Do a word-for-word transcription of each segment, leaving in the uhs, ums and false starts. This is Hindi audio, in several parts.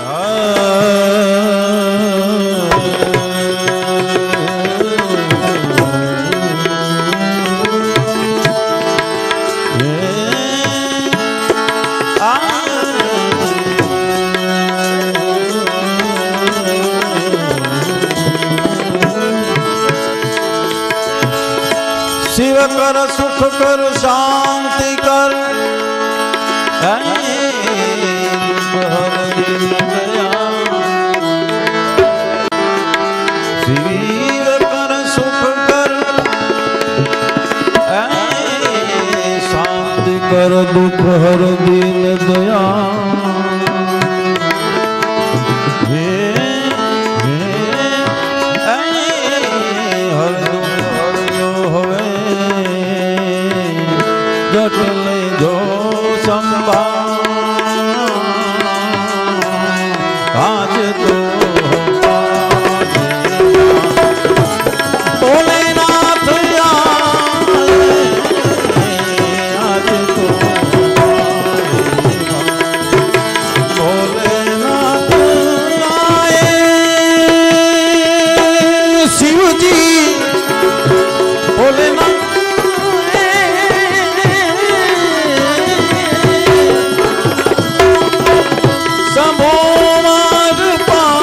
शिव कर सुख कर शांति कर शिव कर सुख कर शांति कर दुख हर दीन दया जटल जो संभाल आज तो भोलेनाथ आज तो भोलेनाथ आए शिव जी भोलेनाथ संभो मार पा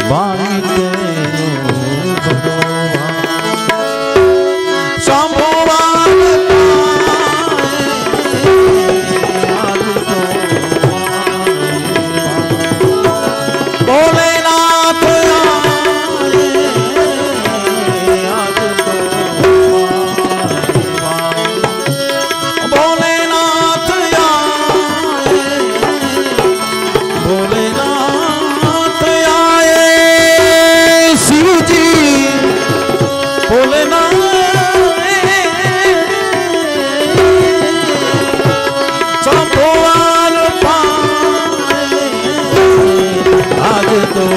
भाई तेरो भगवान शंभुवान भोलेनाथ भोलेनाथ भोलेनाथ आए शिव जी भोलेनाथ शंभुवान पाए आज तो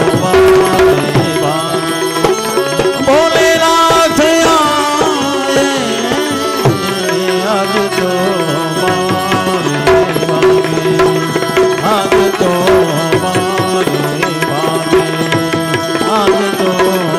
भोलेनाथ आए आज तो आज तो आज तो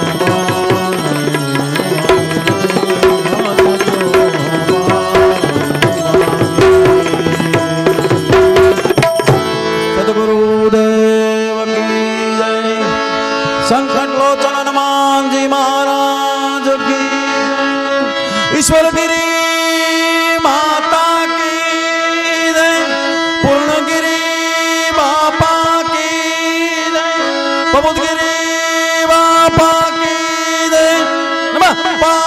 सद्गुरुदेव की जय। संकट लोचन हनुमान जी महाराज की। ईश्वर गिरी माता की जय। पूर्णगिरी बापा की जय। प्रबोधगिरी बापा की जय। नमः